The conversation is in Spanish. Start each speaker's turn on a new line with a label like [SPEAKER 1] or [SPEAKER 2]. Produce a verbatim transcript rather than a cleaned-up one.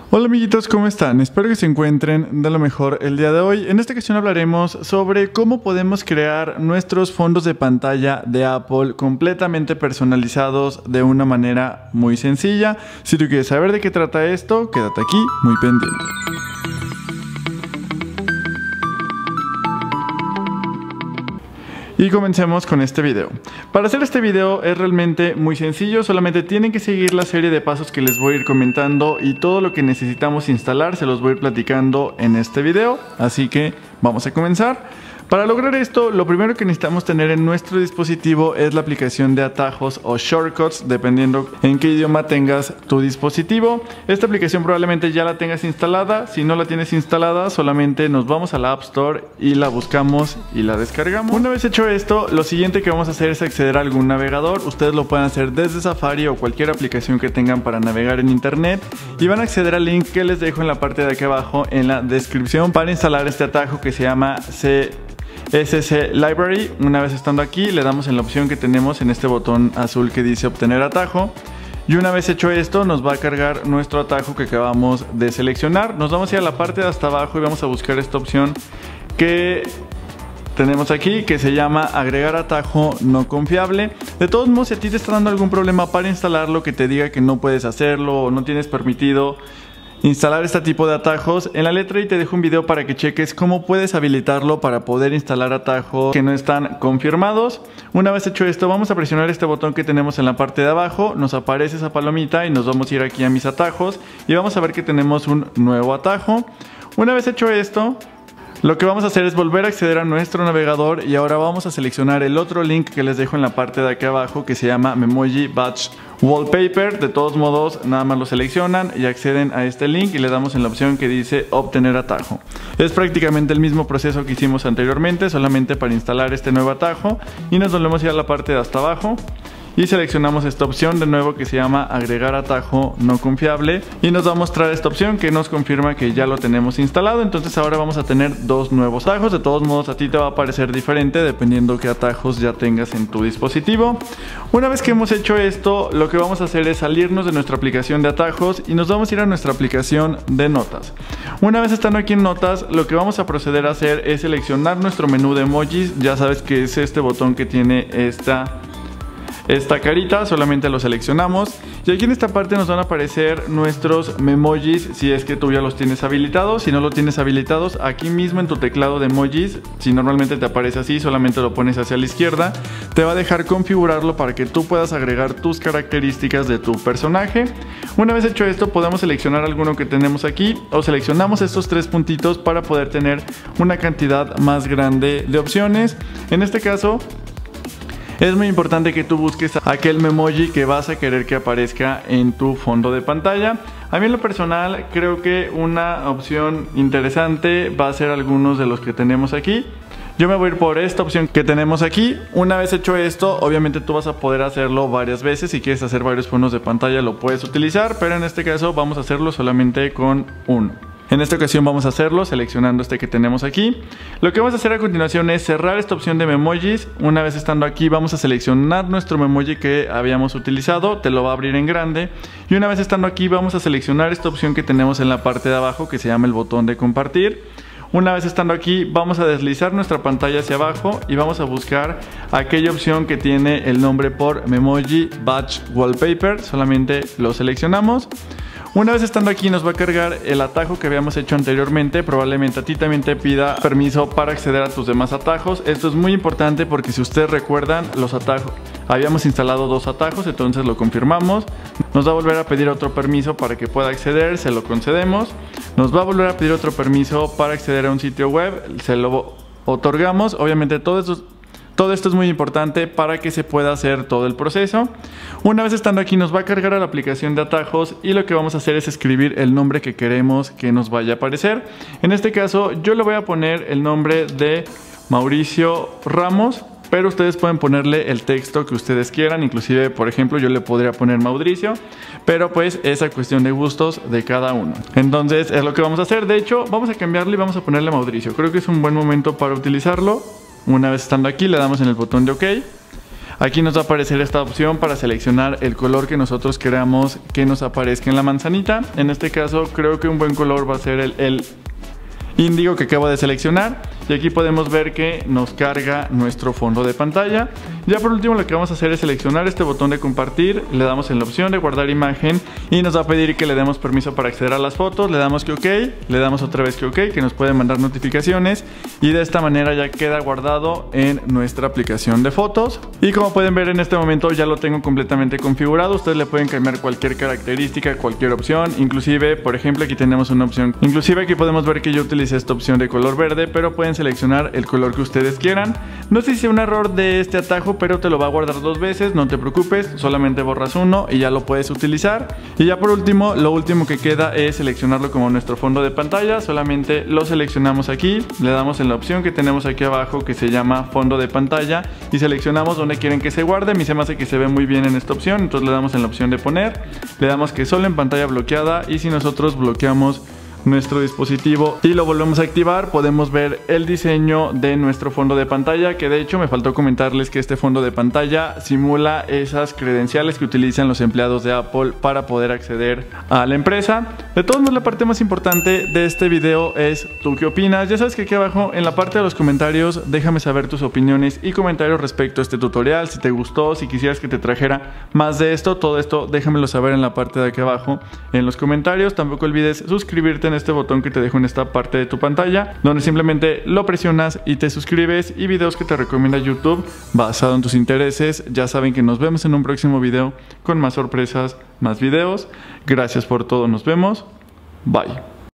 [SPEAKER 1] Hola amiguitos, ¿cómo están? Espero que se encuentren de lo mejor el día de hoy. En esta ocasión hablaremos sobre cómo podemos crear nuestros fondos de pantalla de Apple completamente personalizados de una manera muy sencilla. Si tú quieres saber de qué trata esto, quédate aquí muy pendiente. Y comencemos con este video. Para hacer este video es realmente muy sencillo, solamente tienen que seguir la serie de pasos que les voy a ir comentando y todo lo que necesitamos instalar se los voy a ir platicando en este video, así que vamos a comenzar. Para lograr esto, lo primero que necesitamos tener en nuestro dispositivo es la aplicación de atajos o shortcuts, dependiendo en qué idioma tengas tu dispositivo. Esta aplicación probablemente ya la tengas instalada. Si no la tienes instalada, solamente nos vamos a la App Store y la buscamos y la descargamos. Una vez hecho esto, lo siguiente que vamos a hacer es acceder a algún navegador. Ustedes lo pueden hacer desde Safari o cualquier aplicación que tengan para navegar en internet, y van a acceder al link que les dejo en la parte de aquí abajo en la descripción para instalar este atajo que se llama C S C Library. Una vez estando aquí, le damos en la opción que tenemos en este botón azul que dice obtener atajo, y una vez hecho esto nos va a cargar nuestro atajo que acabamos de seleccionar. Nos vamos a ir a la parte de hasta abajo y vamos a buscar esta opción que tenemos aquí, que se llama agregar atajo no confiable. De todos modos, si a ti te está dando algún problema para instalarlo, que te diga que no puedes hacerlo o no tienes permitido instalar este tipo de atajos, en la letra I te dejo un video para que cheques cómo puedes habilitarlo para poder instalar atajos que no están confirmados. Una vez hecho esto, vamos a presionar este botón que tenemos en la parte de abajo, nos aparece esa palomita y nos vamos a ir aquí a mis atajos y vamos a ver que tenemos un nuevo atajo. Una vez hecho esto, lo que vamos a hacer es volver a acceder a nuestro navegador y ahora vamos a seleccionar el otro link que les dejo en la parte de aquí abajo que se llama Memoji Batch Wallpaper. De todos modos, nada más lo seleccionan y acceden a este link y le damos en la opción que dice obtener atajo. Es prácticamente el mismo proceso que hicimos anteriormente, solamente para instalar este nuevo atajo, y nos volvemos a ir a la parte de hasta abajo y seleccionamos esta opción de nuevo que se llama agregar atajo no confiable, y nos va a mostrar esta opción que nos confirma que ya lo tenemos instalado. Entonces ahora vamos a tener dos nuevos atajos. De todos modos, a ti te va a parecer diferente dependiendo qué atajos ya tengas en tu dispositivo. Una vez que hemos hecho esto, lo que vamos a hacer es salirnos de nuestra aplicación de atajos y nos vamos a ir a nuestra aplicación de notas. Una vez estando aquí en notas, lo que vamos a proceder a hacer es seleccionar nuestro menú de emojis. Ya sabes que es este botón que tiene esta Esta carita, solamente lo seleccionamos y aquí en esta parte nos van a aparecer nuestros memojis si es que tú ya los tienes habilitados. Si no lo tienes habilitados, aquí mismo en tu teclado de emojis, si normalmente te aparece así, solamente lo pones hacia la izquierda, te va a dejar configurarlo para que tú puedas agregar tus características de tu personaje. Una vez hecho esto, podemos seleccionar alguno que tenemos aquí o seleccionamos estos tres puntitos para poder tener una cantidad más grande de opciones. En este caso, es muy importante que tú busques aquel memoji que vas a querer que aparezca en tu fondo de pantalla. A mí en lo personal creo que una opción interesante va a ser algunos de los que tenemos aquí. Yo me voy a ir por esta opción que tenemos aquí. Una vez hecho esto, obviamente tú vas a poder hacerlo varias veces. Si quieres hacer varios fondos de pantalla lo puedes utilizar, pero en este caso vamos a hacerlo solamente con uno. En esta ocasión vamos a hacerlo seleccionando este que tenemos aquí. Lo que vamos a hacer a continuación es cerrar esta opción de memojis. Una vez estando aquí vamos a seleccionar nuestro memoji que habíamos utilizado, te lo va a abrir en grande. Y una vez estando aquí vamos a seleccionar esta opción que tenemos en la parte de abajo que se llama el botón de compartir. Una vez estando aquí vamos a deslizar nuestra pantalla hacia abajo y vamos a buscar aquella opción que tiene el nombre por Memoji Batch Wallpaper, solamente lo seleccionamos. Una vez estando aquí nos va a cargar el atajo que habíamos hecho anteriormente. Probablemente a ti también te pida permiso para acceder a tus demás atajos. Esto es muy importante porque si ustedes recuerdan, los atajos, habíamos instalado dos atajos, entonces lo confirmamos. Nos va a volver a pedir otro permiso para que pueda acceder, se lo concedemos. Nos va a volver a pedir otro permiso para acceder a un sitio web, se lo otorgamos. Obviamente todo esto Todo esto es muy importante para que se pueda hacer todo el proceso. Una vez estando aquí nos va a cargar a la aplicación de atajos y lo que vamos a hacer es escribir el nombre que queremos que nos vaya a aparecer. En este caso yo le voy a poner el nombre de Mauricio Ramos, pero ustedes pueden ponerle el texto que ustedes quieran. Inclusive, por ejemplo, yo le podría poner Mauricio, pero pues esa cuestión de gustos de cada uno. Entonces es lo que vamos a hacer. De hecho, vamos a cambiarle y vamos a ponerle Mauricio. Creo que es un buen momento para utilizarlo. Una vez estando aquí le damos en el botón de OK. Aquí nos va a aparecer esta opción para seleccionar el color que nosotros queramos que nos aparezca en la manzanita. En este caso creo que un buen color va a ser el, el índigo que acabo de seleccionar, y aquí podemos ver que nos carga nuestro fondo de pantalla. Ya por último lo que vamos a hacer es seleccionar este botón de compartir, le damos en la opción de guardar imagen y nos va a pedir que le demos permiso para acceder a las fotos, le damos que ok, le damos otra vez que ok, que nos puede mandar notificaciones, y de esta manera ya queda guardado en nuestra aplicación de fotos. Y como pueden ver, en este momento ya lo tengo completamente configurado. Ustedes le pueden cambiar cualquier característica, cualquier opción, inclusive por ejemplo aquí tenemos una opción, inclusive aquí podemos ver que yo utilicé esta opción de color verde, pero pueden seleccionar el color que ustedes quieran. No sé si sea un error de este atajo, pero te lo va a guardar dos veces, no te preocupes, solamente borras uno y ya lo puedes utilizar. Y ya por último, lo último que queda es seleccionarlo como nuestro fondo de pantalla. Solamente lo seleccionamos aquí, le damos en la opción que tenemos aquí abajo que se llama fondo de pantalla y seleccionamos donde quieren que se guarde. A mí se me hace que se ve muy bien en esta opción, entonces le damos en la opción de poner, le damos que solo en pantalla bloqueada, y si nosotros bloqueamos nuestro dispositivo y lo volvemos a activar, podemos ver el diseño de nuestro fondo de pantalla, que de hecho me faltó comentarles que este fondo de pantalla simula esas credenciales que utilizan los empleados de Apple para poder acceder a la empresa. De todos modos, la parte más importante de este video es tú qué opinas. Ya sabes que aquí abajo en la parte de los comentarios déjame saber tus opiniones y comentarios respecto a este tutorial, si te gustó, si quisieras que te trajera más de esto, todo esto déjamelo saber en la parte de aquí abajo en los comentarios. Tampoco olvides suscribirte en este botón que te dejo en esta parte de tu pantalla, donde simplemente lo presionas y te suscribes, y videos que te recomienda YouTube basado en tus intereses. Ya saben que nos vemos en un próximo video con más sorpresas, más videos. Gracias por todo, nos vemos, bye.